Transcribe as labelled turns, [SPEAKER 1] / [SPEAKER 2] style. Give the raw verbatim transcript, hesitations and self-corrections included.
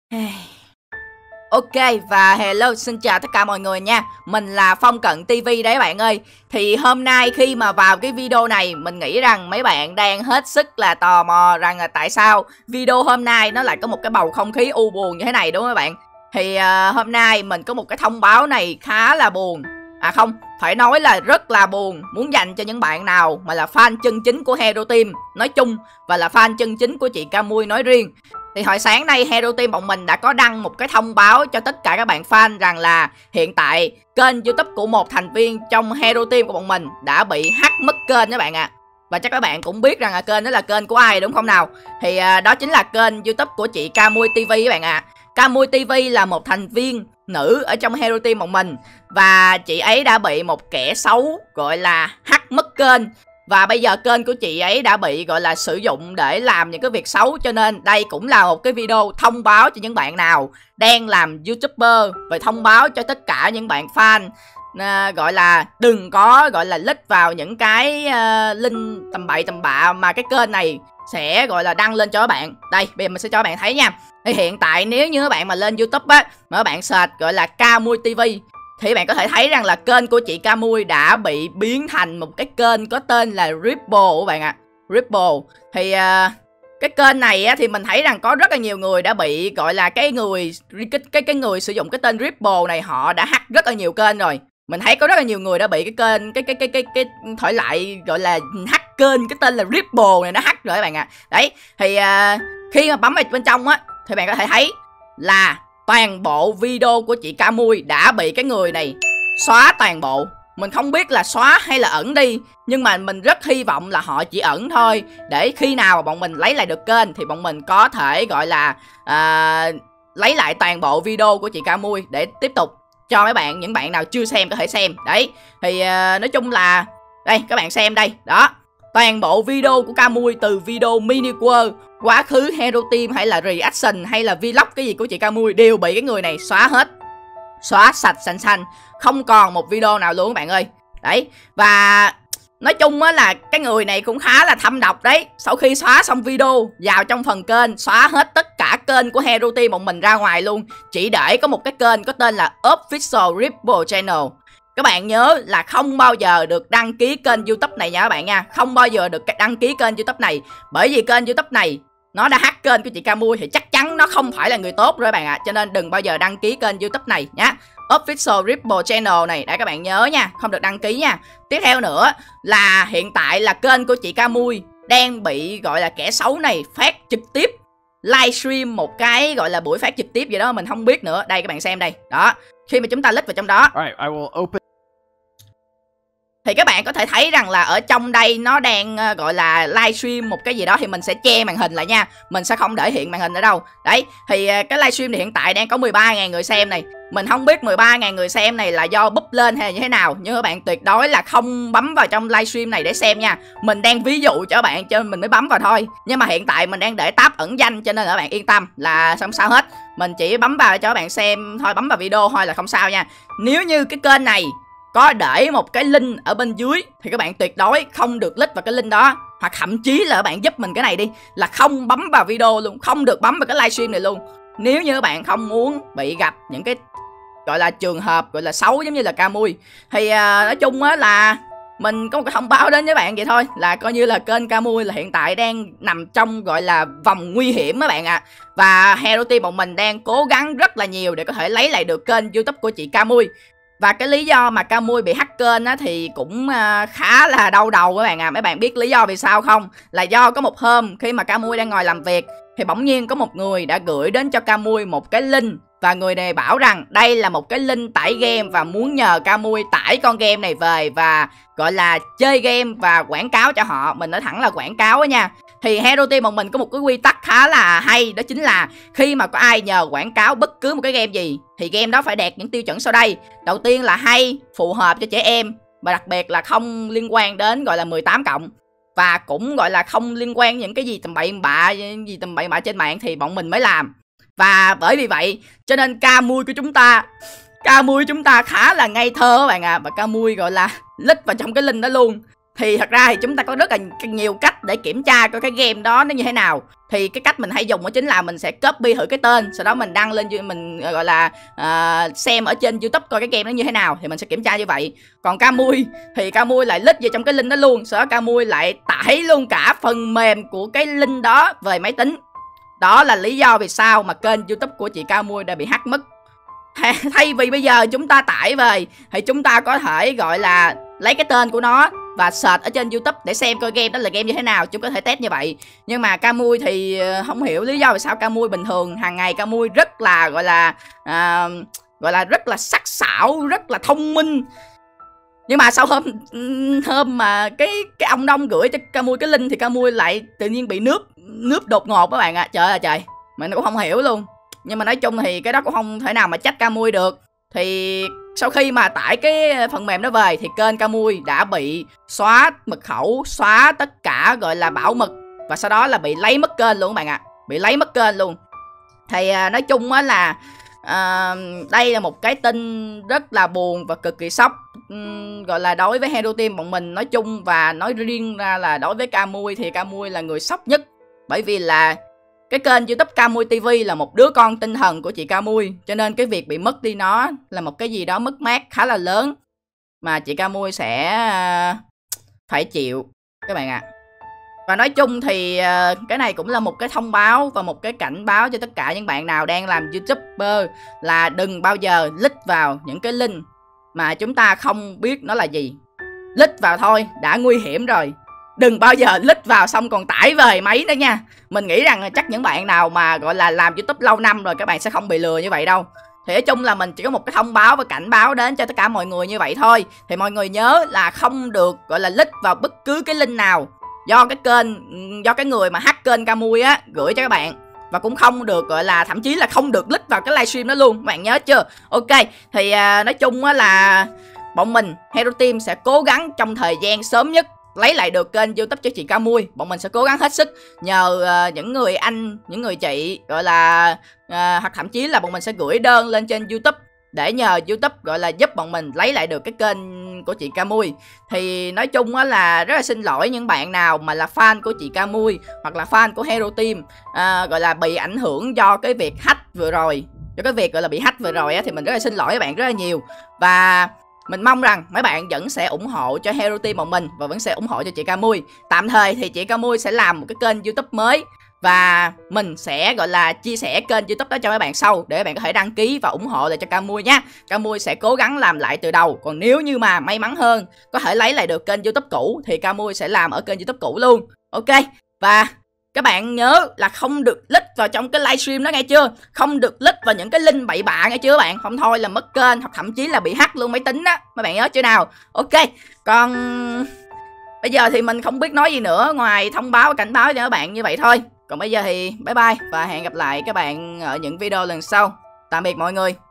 [SPEAKER 1] Ok và hello, xin chào tất cả mọi người nha. Mình là Phong Cận ti vi đấy bạn ơi. Thì hôm nay khi mà vào cái video này, mình nghĩ rằng mấy bạn đang hết sức là tò mò rằng là tại sao video hôm nay nó lại có một cái bầu không khí u buồn như thế này, đúng không các bạn? Thì uh, hôm nay mình có một cái thông báo này khá là buồn. À không, phải nói là rất là buồn. Muốn dành cho những bạn nào mà là fan chân chính của Hero Team nói chung và là fan chân chính của chị Camui nói riêng. Thì hồi sáng nay Hero Team bọn mình đã có đăng một cái thông báo cho tất cả các bạn fan rằng là hiện tại kênh YouTube của một thành viên trong Hero Team của bọn mình đã bị hack mất kênh các bạn ạ. À. Và chắc các bạn cũng biết rằng là kênh đó là kênh của ai đúng không nào? Thì uh, đó chính là kênh YouTube của chị Camui ti vi các bạn ạ. À. Camui ti vi là một thành viên nữ ở trong Hero Team bọn mình. Và chị ấy đã bị một kẻ xấu gọi là hack mất kênh. Và bây giờ kênh của chị ấy đã bị gọi là sử dụng để làm những cái việc xấu. Cho nên đây cũng là một cái video thông báo cho những bạn nào đang làm YouTuber. Và thông báo cho tất cả những bạn fan à, gọi là đừng có gọi là lít vào những cái uh, link tầm bậy tầm bạ mà cái kênh này sẽ gọi là đăng lên cho các bạn. Đây bây giờ mình sẽ cho các bạn thấy nha. Thì hiện tại nếu như các bạn mà lên YouTube á, mà các bạn search gọi là Camui ti vi thì bạn có thể thấy rằng là kênh của chị Camui đã bị biến thành một cái kênh có tên là Ripple các bạn ạ. À. Ripple. Thì uh, cái kênh này á, thì mình thấy rằng có rất là nhiều người đã bị gọi là cái người cái, cái cái người sử dụng cái tên Ripple này họ đã hack rất là nhiều kênh rồi. Mình thấy có rất là nhiều người đã bị cái kênh cái cái cái cái cái thổi lại gọi là hack kênh cái tên là Ripple này nó hack rồi các bạn ạ. À. Đấy, thì uh, khi mà bấm vào bên trong á thì bạn có thể thấy là toàn bộ video của chị Camui đã bị cái người này xóa toàn bộ. Mình không biết là xóa hay là ẩn đi, nhưng mà mình rất hy vọng là họ chỉ ẩn thôi. Để khi nào mà bọn mình lấy lại được kênh thì bọn mình có thể gọi là à, lấy lại toàn bộ video của chị Camui để tiếp tục cho mấy bạn, những bạn nào chưa xem có thể xem. Đấy, thì à, nói chung là đây các bạn xem đây. Đó, toàn bộ video của Camui từ video mini world, quá khứ Hero Team hay là reaction hay là vlog cái gì của chị Camui đều bị cái người này xóa hết. Xóa sạch xanh xanh, không còn một video nào luôn các bạn ơi. Đấy, và nói chung á là cái người này cũng khá là thâm độc đấy. Sau khi xóa xong video, vào trong phần kênh xóa hết tất cả kênh của Hero Team bọn mình ra ngoài luôn. Chỉ để có một cái kênh có tên là Official Ripple Channel. Các bạn nhớ là không bao giờ được đăng ký kênh YouTube này nha các bạn nha. Không bao giờ được đăng ký kênh YouTube này. Bởi vì kênh YouTube này nó đã hack kênh của chị Camui thì chắc chắn nó không phải là người tốt rồi các bạn ạ. À. Cho nên đừng bao giờ đăng ký kênh YouTube này nhá. Official Ripple Channel này để các bạn nhớ nha, không được đăng ký nha. Tiếp theo nữa là hiện tại là kênh của chị Camui đang bị gọi là kẻ xấu này phát trực tiếp livestream một cái gọi là buổi phát trực tiếp gì đó mình không biết nữa. Đây các bạn xem đây. Đó, khi mà chúng ta click vào trong đó.
[SPEAKER 2] Alright, I will open.
[SPEAKER 1] Thì các bạn có thể thấy rằng là ở trong đây nó đang uh, gọi là livestream một cái gì đó. Thì mình sẽ che màn hình lại nha. Mình sẽ không để hiện màn hình ở đâu. Đấy, thì uh, cái livestream thì hiện tại đang có mười ba nghìn người xem này. Mình không biết mười ba nghìn người xem này là do búp lên hay là như thế nào. Nhưng các bạn tuyệt đối là không bấm vào trong livestream này để xem nha. Mình đang ví dụ cho các bạn cho nên mình mới bấm vào thôi. Nhưng mà hiện tại mình đang để tab ẩn danh cho nên là các bạn yên tâm là không sao hết. Mình chỉ bấm vào cho các bạn xem thôi, bấm vào video thôi là không sao nha. Nếu như cái kênh này có để một cái link ở bên dưới thì các bạn tuyệt đối không được click vào cái link đó. Hoặc thậm chí là các bạn giúp mình cái này đi, là không bấm vào video luôn, không được bấm vào cái livestream này luôn. Nếu như các bạn không muốn bị gặp những cái gọi là trường hợp gọi là xấu giống như là Camui. Thì uh, nói chung á là mình có một cái thông báo đến với bạn vậy thôi. Là coi như là kênh Camui là hiện tại đang nằm trong gọi là vòng nguy hiểm các bạn ạ. À. Và Hero Team bọn mình đang cố gắng rất là nhiều để có thể lấy lại được kênh YouTube của chị Camui. Và cái lý do mà Camui bị hack kênh á thì cũng uh, khá là đau đầu các bạn à. Mấy bạn biết lý do vì sao không? Là do có một hôm khi mà Camui đang ngồi làm việc thì bỗng nhiên có một người đã gửi đến cho Camui một cái link. Và người này bảo rằng đây là một cái link tải game và muốn nhờ Camui tải con game này về và gọi là chơi game và quảng cáo cho họ. Mình nói thẳng là quảng cáo á nha. Thì Hero Team bọn mình có một cái quy tắc khá là hay. Đó chính là khi mà có ai nhờ quảng cáo bất cứ một cái game gì thì game đó phải đạt những tiêu chuẩn sau đây. Đầu tiên là hay, phù hợp cho trẻ em. Và đặc biệt là không liên quan đến gọi là mười tám cộng. Và cũng gọi là không liên quan những cái gì tầm bậy bạ, gì tầm bậy bạ trên mạng thì bọn mình mới làm. Và bởi vì vậy cho nên Camui của chúng ta Camui chúng ta khá là ngây thơ các bạn ạ. À. Và Camui gọi là lít vào trong cái link đó luôn. Thì thật ra thì chúng ta có rất là nhiều cách để kiểm tra coi cái game đó nó như thế nào. Thì cái cách mình hay dùng đó chính là mình sẽ copy thử cái tên, sau đó mình đăng lên, mình gọi là uh, xem ở trên YouTube coi cái game nó như thế nào, thì mình sẽ kiểm tra như vậy. Còn Camui thì Camui lại lít vào trong cái link đó luôn, sau đó Camui lại tải luôn cả phần mềm của cái link đó về máy tính. Đó là lý do vì sao mà kênh YouTube của chị Camui đã bị hack mất. Thay vì bây giờ chúng ta tải về thì chúng ta có thể gọi là lấy cái tên của nó và search ở trên YouTube để xem coi game đó là game như thế nào, chúng có thể test như vậy. Nhưng mà Camui thì không hiểu lý do vì sao Camui bình thường hàng ngày Camui rất là gọi là à, gọi là rất là sắc sảo, rất là thông minh. Nhưng mà sau hôm hôm mà cái cái ông Đông gửi cho Camui cái link thì Camui lại tự nhiên bị nước nước đột ngột các bạn ạ. À. Trời ơi trời, mình cũng không hiểu luôn. Nhưng mà nói chung thì cái đó cũng không thể nào mà trách Camui được. Thì sau khi mà tải cái phần mềm đó về thì kênh Camui đã bị xóa mật khẩu, xóa tất cả gọi là bảo mật, và sau đó là bị lấy mất kênh luôn các bạn ạ. À. Bị lấy mất kênh luôn. Thì à, nói chung á là à, đây là một cái tin rất là buồn và cực kỳ sốc, uhm, gọi là đối với Hero Team bọn mình nói chung, và nói riêng ra là đối với Camui thì Camui là người sốc nhất. Bởi vì là cái kênh YouTube Camui ti vi là một đứa con tinh thần của chị Camui, cho nên cái việc bị mất đi nó là một cái gì đó mất mát khá là lớn mà chị Camui sẽ phải chịu các bạn ạ. À. Và nói chung thì cái này cũng là một cái thông báo và một cái cảnh báo cho tất cả những bạn nào đang làm YouTuber là đừng bao giờ click vào những cái link mà chúng ta không biết nó là gì. Click vào thôi đã nguy hiểm rồi, đừng bao giờ click vào xong còn tải về máy nữa nha. Mình nghĩ rằng chắc những bạn nào mà gọi là làm YouTube lâu năm rồi các bạn sẽ không bị lừa như vậy đâu. Thì nói chung là mình chỉ có một cái thông báo và cảnh báo đến cho tất cả mọi người như vậy thôi. Thì mọi người nhớ là không được gọi là click vào bất cứ cái link nào do cái kênh, do cái người mà hack kênh Camui á gửi cho các bạn. Và cũng không được gọi là, thậm chí là không được click vào cái livestream đó luôn, các bạn nhớ chưa? Ok, thì à, nói chung á là bọn mình Hero Team sẽ cố gắng trong thời gian sớm nhất lấy lại được kênh YouTube cho chị Camui. Bọn mình sẽ cố gắng hết sức nhờ uh, những người anh, những người chị gọi là uh, hoặc thậm chí là bọn mình sẽ gửi đơn lên trên YouTube để nhờ YouTube gọi là giúp bọn mình lấy lại được cái kênh của chị Camui. Thì nói chung á là rất là xin lỗi những bạn nào mà là fan của chị Camui hoặc là fan của Hero Team uh, gọi là bị ảnh hưởng do cái việc hack vừa rồi, do cái việc gọi là bị hack vừa rồi á, thì mình rất là xin lỗi các bạn rất là nhiều. Và mình mong rằng mấy bạn vẫn sẽ ủng hộ cho Hero Team bọn mình và vẫn sẽ ủng hộ cho chị Camui. Tạm thời thì chị Camui sẽ làm một cái kênh YouTube mới và mình sẽ gọi là chia sẻ kênh YouTube đó cho mấy bạn sau để các bạn có thể đăng ký và ủng hộ lại cho Camui nhé. Camui sẽ cố gắng làm lại từ đầu. Còn nếu như mà may mắn hơn có thể lấy lại được kênh YouTube cũ thì Camui sẽ làm ở kênh YouTube cũ luôn. Ok. Và các bạn nhớ là không được click vào trong cái livestream đó nghe chưa? Không được click vào những cái link bậy bạ nghe chưa các bạn? Không thôi là mất kênh hoặc thậm chí là bị hack luôn máy tính đó. Mấy bạn nhớ chưa nào? Ok. Còn bây giờ thì mình không biết nói gì nữa ngoài thông báo và cảnh báo cho các bạn như vậy thôi. Còn bây giờ thì bye bye và hẹn gặp lại các bạn ở những video lần sau. Tạm biệt mọi người.